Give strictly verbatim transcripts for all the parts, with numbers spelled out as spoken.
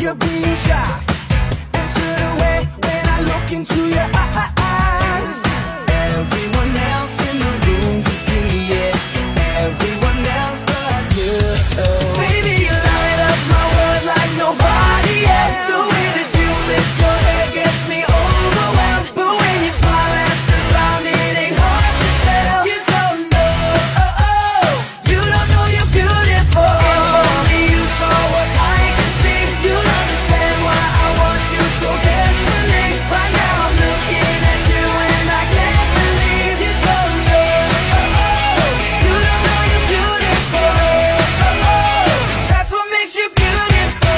you're being shy, and turn away when I look into your eyes. Everyone else in the room can see it, everyone else but you. Baby, you light up my world like nobody else. The way that you flip your hair gets me overwhelmed, but when you smile at the ground, it ain't hard to tell. You don't know, oh, oh, you don't know you're beautiful. If only you saw what I can see, you'll understand why I want you so desperately. Right now I'm looking at you and I can't believe you don't know, oh, oh, you don't know you're beautiful, oh, oh, that's what makes you beautiful.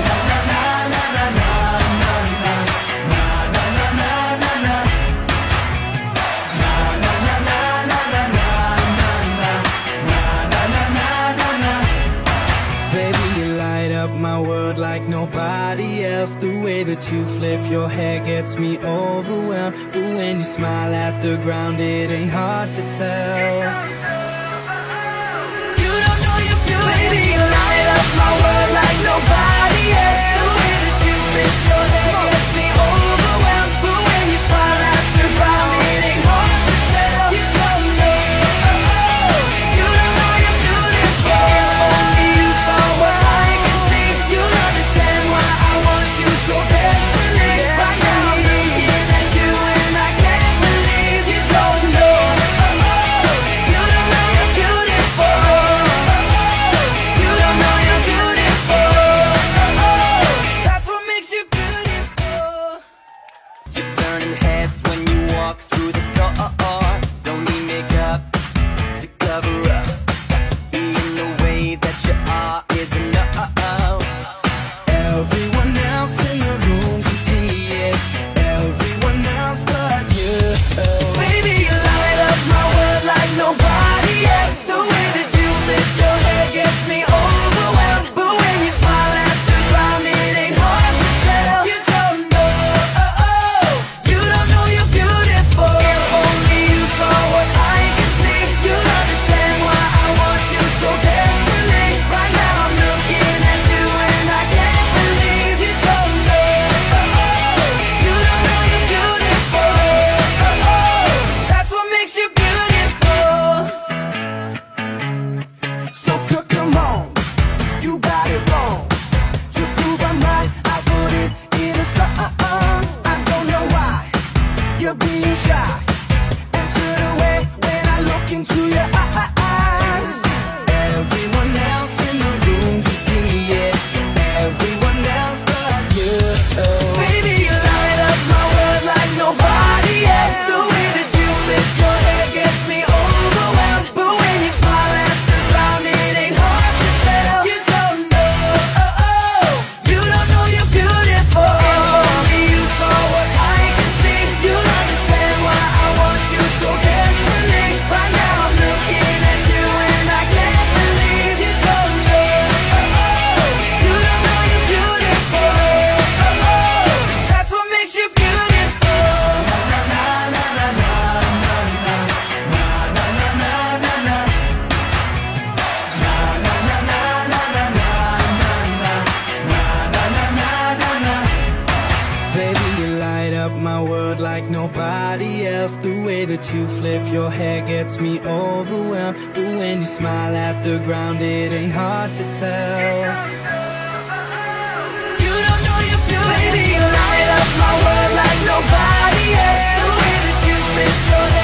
Baby, you light up my world like nobody else. The way that you flip your hair gets me overwhelmed, but when you smile at the ground, it ain't hard to tell. You don't know you're beautiful. Baby, you light up my world like nobody else. The way that you flip your hair gets me overwhelmed, but when you smile at the ground, it ain't hard to tell. You don't know, oh, oh, you don't know you're beautiful. If only you saw what I can see, you'll understand why I want you so desperately. Right now I'm looking at you and I can't believe you don't know, oh, oh, you don't know you're beautiful, oh, oh, you don't know you're beautiful, oh, oh, that's what makes you beautiful. You're turning heads when you walk through the door. Don't need makeup to cover up. Being the way that you are is enough. Everyone else in the room can see it, everyone else but you. Baby, you light up my world like nobody else. The way that you flip your hair gets me overwhelmed, but when you smile at the ground, it ain't hard to tell. You don't know, oh, oh, you don't know you're beautiful. If only you saw what I can see, you'll understand why I want you so desperately. Right now I'm looking at you and I can't believe you don't know, oh, oh, you don't know you're beautiful, oh, oh, that's what makes you beautiful. So c- come on, you got it wrong. To prove I'm right, I put it in a song. I don't know why you're being shy, and turn away when I look into your eyes. Everyone else in the room can see it, everyone else but you. Baby, you light up my world like nobody else. The way that you flip your hair gets me overwhelmed, but when you smile at the ground, it ain't hard to tell. You don't know, oh, oh, you don't know you're beautiful. If only you saw what I can see, you'll understand why I want you so desperately. Right now I'm looking at you and I can't believe you don't know, oh, oh, you don't know you're beautiful, oh, oh, that's what makes you beautiful. Baby, you light up my world like nobody else. The way that you flip your hair gets me overwhelmed, but when you smile at the ground, it ain't hard to tell. You don't know you're beautiful. Baby, you light up my world like nobody else. The way that you flip your hair